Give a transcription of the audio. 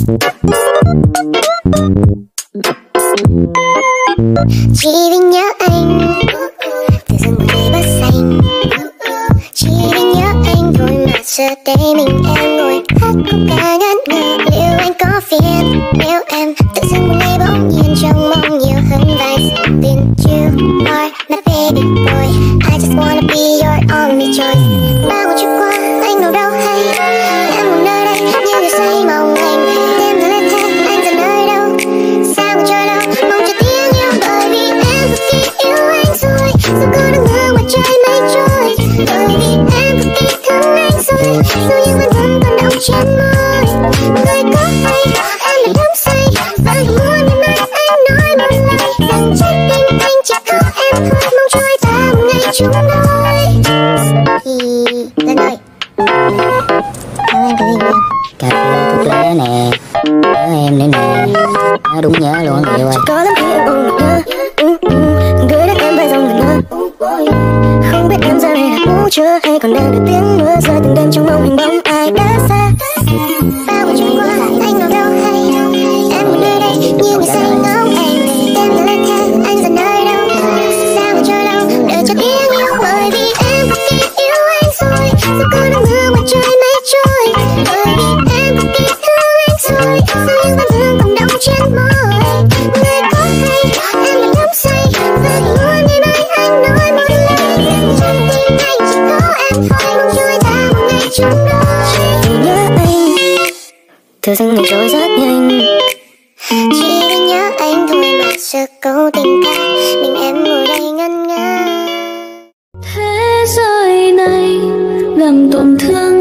Chỉ vì nhớ anh tự dưng một ngày bớt xanh. Chỉ vì nhớ anh thôi mà giờ đây mình em ngồi hát khúc ca ngất ngơ. Liệu anh có phiền nếu em tự dưng một ngày bỗng nhiên trông mong nhiều hơn vài giờ tiền. You are my baby boy, I just wanna be your only choice. Bao ngày trôi qua anh đâu đâu hay em một nơi đây như người say mong anh về. Đêm đã lên thế anh giờ nơi đâu, sao còn chờ đâu mong chờ tiếng yêu. Bởi vì em cực kỳ yêu anh rồi, dù có đang ngỡ ngoài trời mây trôi. Bởi vì em cực kỳ thương anh rồi, dù những vẫn vẫn còn đọng trên môi. Người có hay em đã đắm say và không muốn ngày mai anh nói một lời rằng trái tim anh chỉ có em thôi. Mong cho ai ta một ngày chúng đôi. Lên ơi, nói anh cái gì vậy? Cà phê thuốc lá nè, nhớ em nữa nè, nó đúng nhớ luôn điều ơi. Có lắm khi em buồn nhớ, gửi đến em vài dòng ngẩn ngơ. Không biết em giờ này đã ngủ chưa hay còn đang đợi tiếng mưa rơi từng đêm trong mộng hình bóng ai đã xa. Bao ngày trôi qua anh đâu đâu hay em một nơi đây như người say ngóng anh. Đêm đã lên thế anh giờ nơi đâu, sao mà chờ đâu đợi cho tiếng yêu. Bởi vì em cực kỳ yêu anh rồi, dù có đang mưa ngoài trời mây trôi. Bởi vì em cực kỳ thương anh rồi, dù những vết thương còn đọng trên môi. Người có hay em đã đắm say và muốn ngày mai anh nói một lời rằng trái tim anh chỉ có em thôi. Mong cho ta một ngày chung đôi. Chỉ nhớ anh thời gian ngày trôi rất nhanh. Chỉ vì nhớ anh thôi mà giờ câu tình ca mình em ngồi đây ngân nga. Thế giới này làm tổn thương